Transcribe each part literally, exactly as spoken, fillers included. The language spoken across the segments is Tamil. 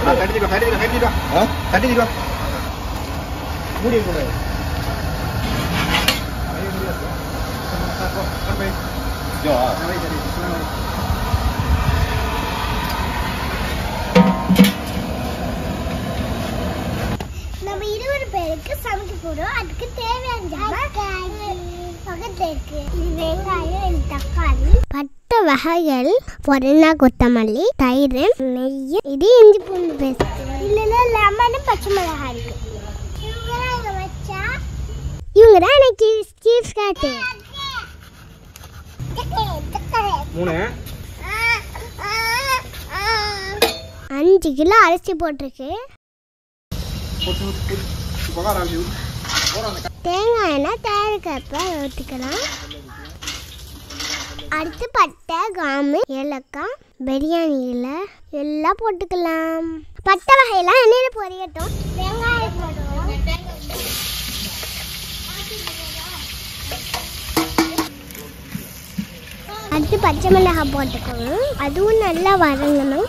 தட்டிடுவா தட்டிடுவா தட்டிடுவா தட்டிடுவா மூடி கூடாது நம்ம இருபது பேருக்கு சமைக்க போறோம். அதுக்கு தேவையான பக்கத்துல இருக்கு வெங்காயம், தக்காளி, பட்டை வகைகள், புதினா, கொத்தமல்லி, தயிர், நெய், இது இஞ்சி பூண்டு பேஸ்ட், இல்லைன்னா லெமன், பச்சை மிளகாய் இருக்கு. இவங்க வச்சா இவங்க தான் எனக்கு சீஃப் கேட்டு மூணு அஞ்சு கிலோ அரிசி போட்டிருக்கு. தேங்காய் எண்ணெய் தேவைக்கேற்ப ஊற்றிக்கலாம். அடுத்து பட்டை, கிராம்பு, ஏலக்காய், பிரியாணி இலை எல்லாம் போட்டுக்கலாம். பட்டை வகையெல்லாம் எண்ணெயில் பொரியட்டும். வெங்காயம் போடுவோம். அடுத்து பச்சை மிளகாய் போட்டுக்கணும். அதுவும் நல்லா வதங்கணும்.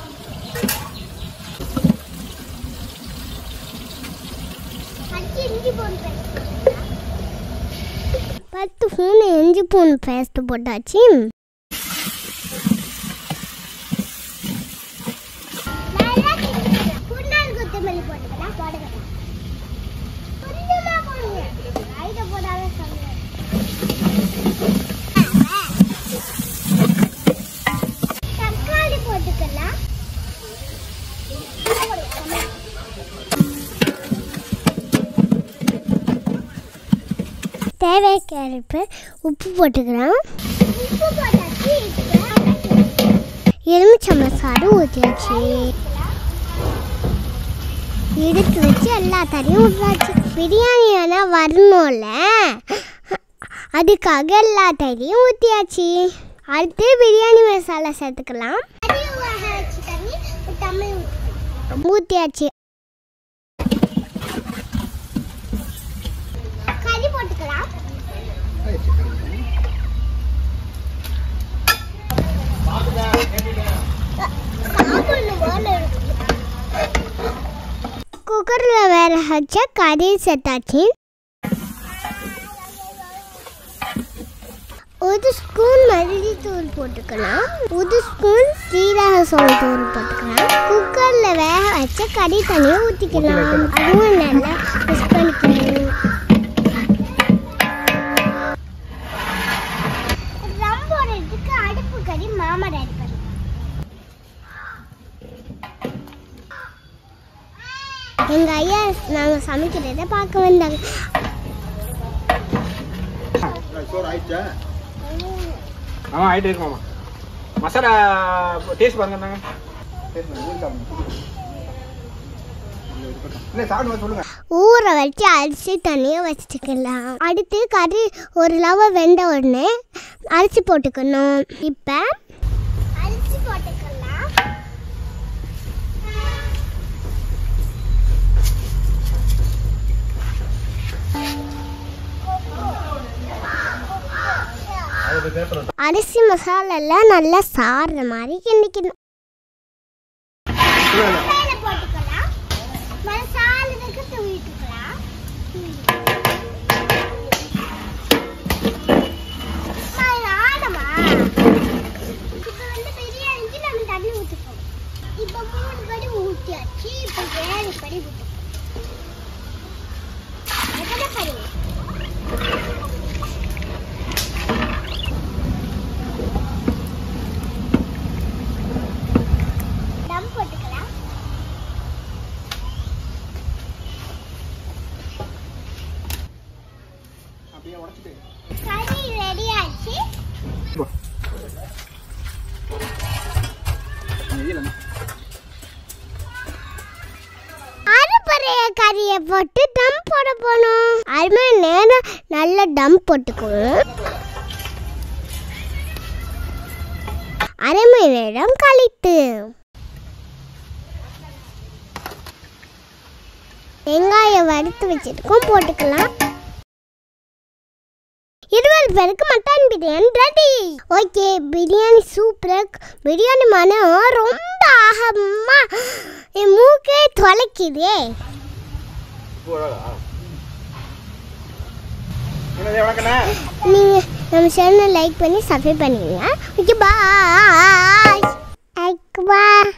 பத்து ஸ்பூன் இஞ்சி பூண்டு பேஸ்ட் போட்டாச்சு. கொத்தமல்லி போட்டுக்கலாம். போடுங்க கொஞ்சமா போடுங்க. ரைட்ட போடாம சொல்லுங்க. தக்காளி போட்டுக்கலாம். தேவைக்கேற்ப உப்பு போட்டுக்கலாம். உப்பு போட்டாச்சு. எலுமிச்சம்பழம் சாறு ஊற்றியாச்சு. எடுத்து வச்சு எல்லா தரையும் ஊற்றாச்சு. பிரியாணி ஆனால் வரணும்ல, அதுக்காக எல்லா தரையும் ஊற்றியாச்சு. அடுத்து பிரியாணி மசாலா சேர்த்துக்கலாம். ஊற்றியாச்சு. கறி போட்டுக்கலாம். குக்கரில் வேற வச்ச கறி சேர்த்தாச்சு. ஒரு ஸ்பூன் மல்லித்தூள் போட்டுக்கலாம். ஒரு ஸ்பூன் சீரக சோள தூள் போட்டுக்கலாம். குக்கரில் வேக வச்ச கறி தண்ணியை ஊற்றிக்கலாம். அதுவும் நல்லா மிக்ஸ் பண்ணிக்கணும். ரம் போடுறதுக்கு அடுப்பு கறி மாமா ரெடி பண்ணி எங்க ஐயா நாங்க சமைக்கிறத பார்க்க வந்தாங்க. ஆமா ஆயிட்டு இருக்கு மாமா. மசாலா டேஸ்ட் பாருங்க. ஊற வச்சு அரிசி தண்ணியை வச்சுக்கலாம். அடுத்து கறி ஒரு லவ வெந்த உடனே அரிசி போட்டுக்கணும். இப்போ அரிசி போட்டுக்கலாம். அரிசி மசாலா எல்லாம் நல்லா சாறுற மாதிரி கிண்டிக்கணும். போட்டுக்கலாம். மசாலாவுக்கு தூவிட்டுக்கலாம். ஆடமா இப்போ வந்து பிரியாணிக்கு நம்ம தண்ணி ஊற்றிப்போம். இப்போ மூணு படி ஊற்றியாச்சு. இப்போ ஏழு படி ஊற்றணும். எத்தனை படி? தம் போட்டுக்கலாம். கறி ரெடி ஆச்சு. அரைப்பறைய கறியை போட்டு தம் போட போகணும். அரை மணி நேரம் நல்லா தம் போட்டுக்கணும். அரை மணி நேரம் கழித்து வெங்காயம் வறுத்து வச்சிருக்கோம் போட்டுக்கலாம். இருபது பேருக்கு mutton biryani ready. Okay, biryani super. Biryani மனம் ரொம்ப ஆகமா என் மூக்கே தொலைக்குதே. நீங்க நம்ம சேனலை லைக் பண்ணி சப்ஸ்கிரைப் பண்ணிடுங்க. ஓகே, பாய்.